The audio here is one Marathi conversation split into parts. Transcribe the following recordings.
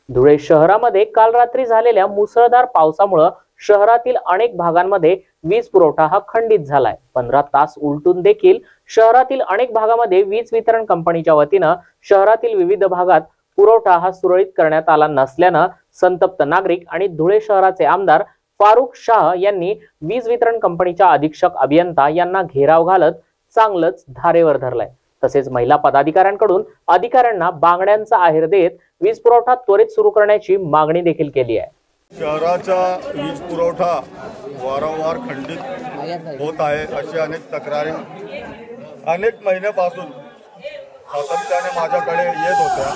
धुळे शहरामध्ये काल रात्री झालेल्या मुसळधार पावसामुळे शहरातील अनेक भागांमध्ये वीज पुरवठा हा खंडित झालाय। 15 तास उलटून देखील शहरातील अनेक भागामध्ये वीज वितरण कंपनीच्या वतीनं शहरातील विविध भागात पुरवठा हा सुरळीत करण्यात आला नसल्यानं संतप्त नागरिक आणि धुळे शहराचे आमदार फारुख शाह यांनी वीज वितरण कंपनीच्या अधीक्षक अभियंता यांना घेराव घालत चांगलंच धारेवर धरलाय। तसेच महिला पदाधिकाऱ्यांकडून अधिकाऱ्यांना बांगड्यांचा आहेर देत वीज पुरवठा त्वरित सुरू करण्याची मागणी देखील केली आहे। शहराचा वीज पुरवठा वारंवार खंडित होत आहे अशी अनेक तक्रारी अनेक महिन्यापासून सातत्याने माझ्याकडे येत होत्या,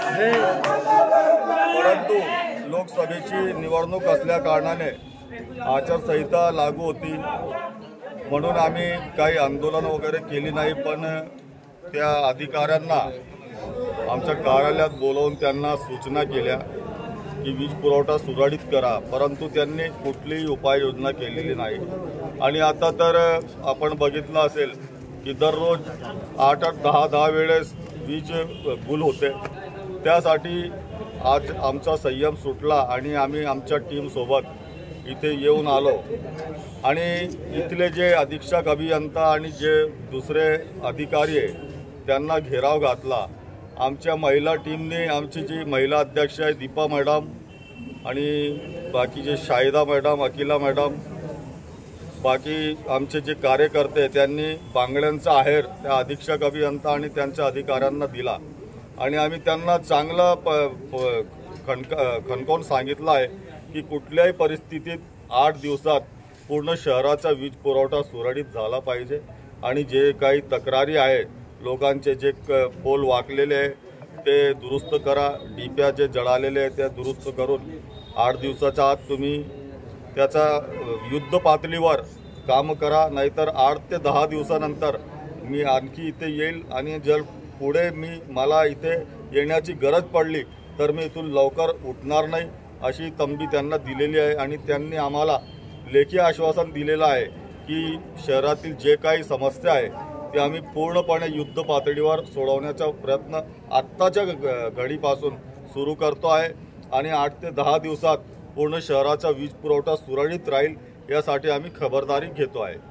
परंतु लोकसभेची निवडणूक असल्या कारणाने आचारसंहिता लागू होती म्हणून आम्ही काही आंदोलन वगैरे केली नाही। पण त्या अधिकाऱ्यांना आमच्या कार्यालयात बोलवून त्यांना सूचना केल्या की वीज पुरवठा सुरळीत करा, परंतु त्यांनी कुठलीही उपाययोजना केलेली नाही। आणि आता तर आपण बघितलं असेल की दररोज 8-10 वेळेस वीज गुल होते। त्यासाठी आज आमचा संयम सुटला आणि आम्ही आमच्या टीमसोबत इथे येऊन आलो आणि इथले जे अधीक्षक अभियंता आणि जे दुसरे अधिकारी आहे त्यांना घेराव घातला। आमच्या महिला टीमने आमची जी महिला अध्यक्ष आहे दीपा मॅडम आणि बाकीचे शाहिदा मॅडम, अकिला मॅडम, बाकी आमचे जे कार्यकर्ते त्यांनी बांगड्यांचा आहेर त्या अधीक्षक अभियंता आणि त्यांच्या अधिकाऱ्यांना दिला आणि आम्ही त्यांना चांगला खणकावून सांगितलं आहे की कुठल्याही परिस्थितीत 8 दिवसात पूर्ण शहराचा वीज पुरवठा सुरळीत झाला पाहिजे आणि जे काही तक्रारी आहे लोकांचे जे पोल वाकलेले आहे ते दुरुस्त करा, डीप्या जे जळालेले आहे ते दुरुस्त करून 8 दिवसाच्या आत तुम्ही त्याचा युद्ध पातळीवर काम करा, नाहीतर 8 ते 10 दिवसानंतर मी आणखी इथे येईल आणि जर पुढे मला इथे येण्याची गरज पडली तर मी इथून लवकर उठणार नाही अशी तंबी त्यांना दिलेली आहे। आणि त्यांनी आम्हाला लेखी आश्वासन दिलेलं आहे की शहरातील जे काही समस्या आहे ते आम्ही पूर्णपणे युद्ध पातळीवर सोडवण्याचा प्रयत्न आत्ताच्या घडीपासून सुरू करतो आहे आणि 8 ते 10 दिवसात पूर्ण शहराचा वीज पुरवठा सुरळीत राहील यासाठी आम्ही खबरदारी घेतो आहे।